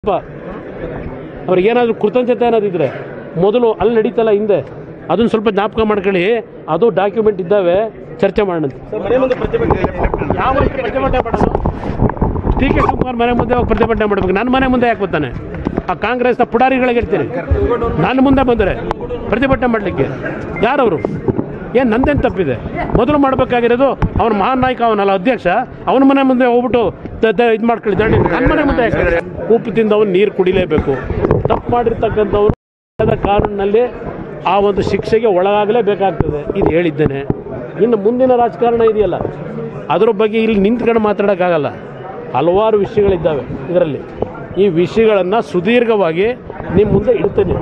ಅವ್ರಿಗೇನಾದರೂ ಕೃತಜ್ಞತೆ ಅನ್ನೋದಿದ್ರೆ ಮೊದಲು ಅಲ್ಲಿ ನಡೀತಲ್ಲ ಹಿಂದೆ ಅದನ್ನು ಸ್ವಲ್ಪ ಜ್ಞಾಪಕ ಮಾಡ್ಕೊಳ್ಳಿ. ಅದು ಡಾಕ್ಯುಮೆಂಟ್ ಇದ್ದಾವೆ, ಚರ್ಚೆ ಮಾಡೋಣ. ಯಾವ ಪ್ರತಿಭಟನೆ ಮಾಡೋದು? ಡಿ ಕೆ ಶಿವಕುಮಾರ್ ಮನೆ ಮುಂದೆ ಹೋಗಿ ಪ್ರತಿಭಟನೆ ಮಾಡಬೇಕು. ನನ್ನ ಮನೆ ಮುಂದೆ ಯಾಕೆ ಬರ್ತಾನೆ? ಆ ಕಾಂಗ್ರೆಸ್ನ ಪುಡಾರಿಗಳಿಗೆ ಹೇಳ್ತೀನಿ, ನನ್ನ ಮುಂದೆ ಬಂದರೆ ಪ್ರತಿಭಟನೆ ಮಾಡಲಿಕ್ಕೆ ಯಾರವರು? ಏನು ನಂದೇನು ತಪ್ಪಿದೆ? ಮೊದಲು ಮಾಡಬೇಕಾಗಿರೋದು ಅವನ ಮಹಾನ್ ನಾಯಕ, ಅವನಲ್ಲ ಅಧ್ಯಕ್ಷ, ಅವನ ಮನೆ ಮುಂದೆ ಹೋಗ್ಬಿಟ್ಟು ಇದು ಮಾಡ್ಕೊಳ್ಳಿ. ನನ್ನ ಮನೆ ಮುಂದೆ ಯಾಕೆ? ಉಪ್ಪು ತಿಂದವನು ನೀರು ಕುಡಿಲೇಬೇಕು. ತಪ್ಪು ಮಾಡಿರ್ತಕ್ಕಂಥವ್ರು ಕಾನೂನಿನಲ್ಲಿ ಆ ಒಂದು ಶಿಕ್ಷೆಗೆ ಒಳಗಾಗಲೇಬೇಕಾಗ್ತದೆ. ಇದು ಹೇಳಿದ್ದೇನೆ. ಇನ್ನು ಮುಂದಿನ ರಾಜಕಾರಣ ಇದೆಯಲ್ಲ, ಅದರ ಬಗ್ಗೆ ಇಲ್ಲಿ ನಿಂತ್ಕೊಂಡು ಮಾತಾಡೋಕ್ಕಾಗಲ್ಲ. ಹಲವಾರು ವಿಷಯಗಳಿದ್ದಾವೆ ಇದರಲ್ಲಿ. ಈ ವಿಷಯಗಳನ್ನು ಸುದೀರ್ಘವಾಗಿ ನಿಮ್ಮ ಮುಂದೆ ಇಡ್ತೇನೆ.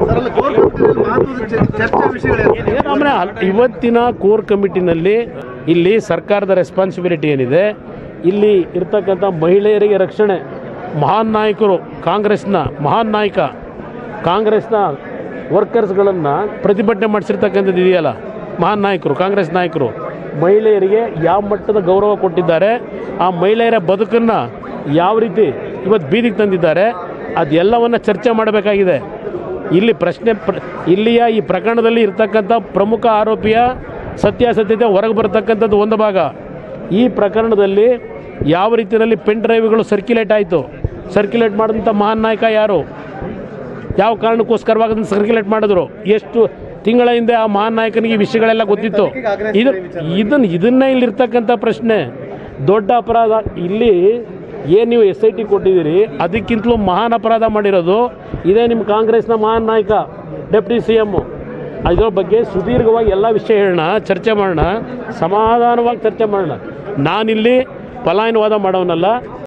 ಇವತ್ತಿನ ಕೋರ್ ಕಮಿಟಿನಲ್ಲಿ ಇಲ್ಲಿ ಸರ್ಕಾರದ ರೆಸ್ಪಾನ್ಸಿಬಿಲಿಟಿ ಏನಿದೆ, ಇಲ್ಲಿ ಇರ್ತಕ್ಕಂಥ ಮಹಿಳೆಯರಿಗೆ ರಕ್ಷಣೆ, ಮಹಾನ್ ನಾಯಕರು, ಕಾಂಗ್ರೆಸ್ನ ಮಹಾನ್ ನಾಯಕ, ಕಾಂಗ್ರೆಸ್ನ ವರ್ಕರ್ಸ್ಗಳನ್ನು ಪ್ರತಿಭಟನೆ ಮಾಡಿಸಿರ್ತಕ್ಕಂಥದ್ದು ಇದೆಯಲ್ಲ, ಮಹಾನ್ ನಾಯಕರು, ಕಾಂಗ್ರೆಸ್ ನಾಯಕರು ಮಹಿಳೆಯರಿಗೆ ಯಾವ ಮಟ್ಟದ ಗೌರವ ಕೊಟ್ಟಿದ್ದಾರೆ, ಆ ಮಹಿಳೆಯರ ಬದುಕನ್ನು ಯಾವ ರೀತಿ ಇವತ್ತು ಬೀದಿಗೆ ತಂದಿದ್ದಾರೆ, ಅದೆಲ್ಲವನ್ನು ಚರ್ಚೆ ಮಾಡಬೇಕಾಗಿದೆ. ಇಲ್ಲಿ ಇಲ್ಲಿಯ ಈ ಪ್ರಕರಣದಲ್ಲಿ ಇರ್ತಕ್ಕಂಥ ಪ್ರಮುಖ ಆರೋಪಿಯ ಸತ್ಯಾಸತ್ಯತೆ ಹೊರಗೆ ಬರತಕ್ಕಂಥದ್ದು ಒಂದು ಭಾಗ. ಈ ಪ್ರಕರಣದಲ್ಲಿ ಯಾವ ರೀತಿಯಲ್ಲಿ ಪೆನ್ ಡ್ರೈವ್ಗಳು ಸರ್ಕ್ಯುಲೇಟ್ ಆಯಿತು, ಸರ್ಕ್ಯುಲೇಟ್ ಮಾಡಿದಂಥ ಮಹಾನ್ ನಾಯಕ ಯಾರು, ಯಾವ ಕಾರಣಕ್ಕೋಸ್ಕರವಾಗಿ ಅದನ್ನು ಸರ್ಕ್ಯುಲೇಟ್ ಮಾಡಿದ್ರು, ಎಷ್ಟು ತಿಂಗಳ ಹಿಂದೆ ಆ ಮಹಾನ್ ನಾಯಕನಿಗೆ ಈ ವಿಷಯಗಳೆಲ್ಲ ಗೊತ್ತಿತ್ತು. ಇದನ್ನೇ ಇಲ್ಲಿರ್ತಕ್ಕಂಥ ಪ್ರಶ್ನೆ. ದೊಡ್ಡ ಅಪರಾಧ ಇಲ್ಲಿ ಏನು ನೀವು SIT ಕೊಟ್ಟಿದ್ದೀರಿ, ಅದಕ್ಕಿಂತಲೂ ಮಹಾನ್ ಅಪರಾಧ ಮಾಡಿರೋದು ಇದೇ ನಿಮ್ಮ ಕಾಂಗ್ರೆಸ್ನ ಮಹಾನ್ ನಾಯಕ, ಡೆಪ್ಟಿ CM. ಅದರ ಬಗ್ಗೆ ಸುದೀರ್ಘವಾಗಿ ಎಲ್ಲ ವಿಷಯ ಹೇಳೋಣ, ಚರ್ಚೆ ಮಾಡೋಣ, ಸಮಾಧಾನವಾಗಿ ಚರ್ಚೆ ಮಾಡೋಣ. ನಾನಿಲ್ಲಿ ಪಲಾಯನವಾದ ಮಾಡೋನಲ್ಲ.